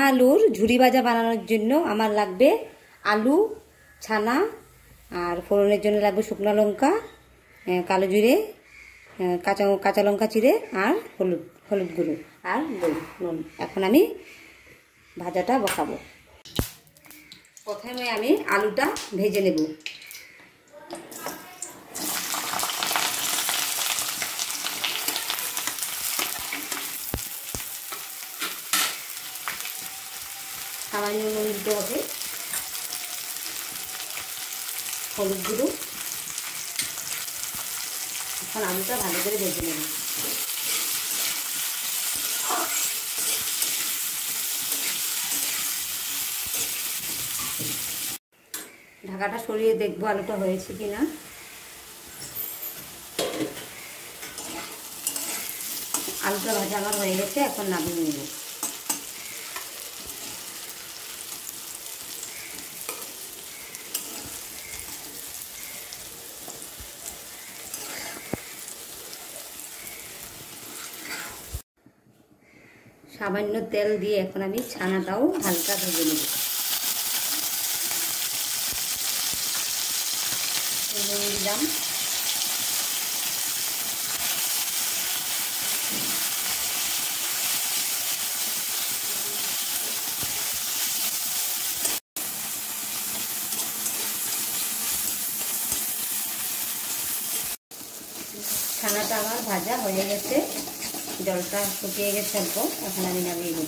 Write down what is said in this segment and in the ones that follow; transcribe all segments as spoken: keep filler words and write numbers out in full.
আলুর ঝুরি ভাজা বানানোর জন্য আমার লাগবে আলু, ছানা, আর ফোড়নের জন্য লাগবে শুকনো লঙ্কা, কালো জিরে, কাঁচা কাঁচা লঙ্কা চিড়ে, আর হলুদ হলুদ গুঁড়ো আর নুন। এখন আমি ভাজাটা বসাবো। প্রথমে আমি আলুটা ভেজে নেব। সামান্য নুন দিতে হবে, হলুদ গুঁড়ো। এখন আলুটা ভালো করে ভেজে নেব। ঢাকাটা সরিয়ে দেখবো আলুটা হয়েছে কিনা। আলুটা ভাজা আমার হয়ে গেছে, এখন নামিয়ে নেব। সামান্য তেল দিয়ে এখন আমি ছানাটাও হালকা ভেজে নেব। দিলাম, ছানাটা আমার ভাজা হয়ে গেছে, জলটা শুকিয়ে গেছে অল্প। এখন আমি নামিয়ে নেব।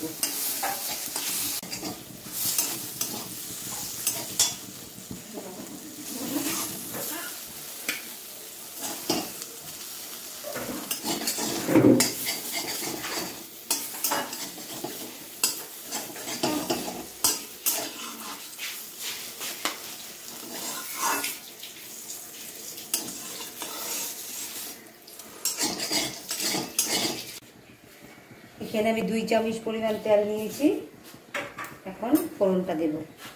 এখানে আমি দুই চামচ পরিমাণ তেল নিয়েছি। এখন ফোড়নটা দেব।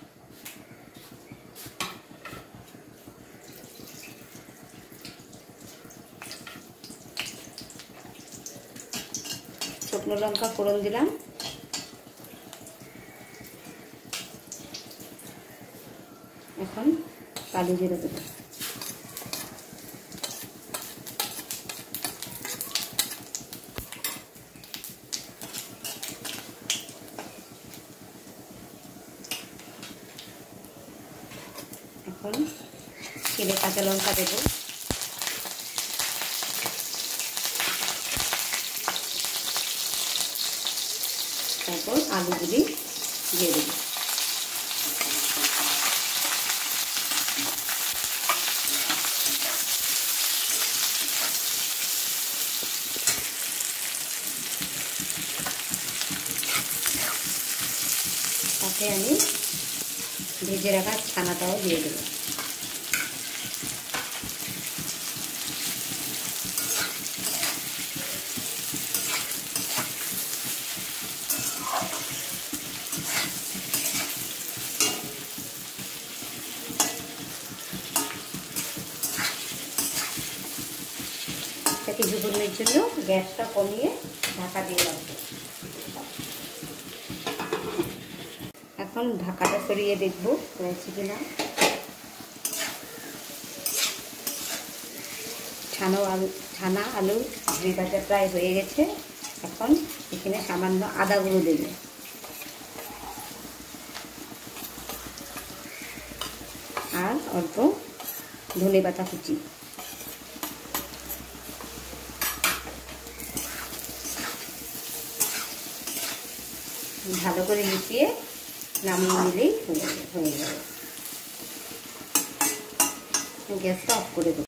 শুকনো লঙ্কা ফোড়ন দিলাম, এখন কালো জিরে দেব। এখন চিড়ে কাঁচা লঙ্কা দেব। তারপর আলুগুলি দিয়ে দেব। তাতে আমি ভেজে রাখা ছানাটাও দিয়ে দেব। কিছুক্ষণের জন্য গ্যাসটা কমিয়ে ঢাকা দিয়ে রাখবো। এখন ঢাকাটা সরিয়ে দেখব হয়েছে কিনা। ছানা আলু ছানা আলু ঝুরি ভাজা প্রায় হয়ে গেছে। এখন এখানে সামান্য আদা গুঁড়ো দেব। আর অল্প ধনে পাতা কুচি। ভালো করে মিশিয়ে নামিয়ে নিলেই হয়ে যাবে। গ্যাসটা অফ করে দেবো।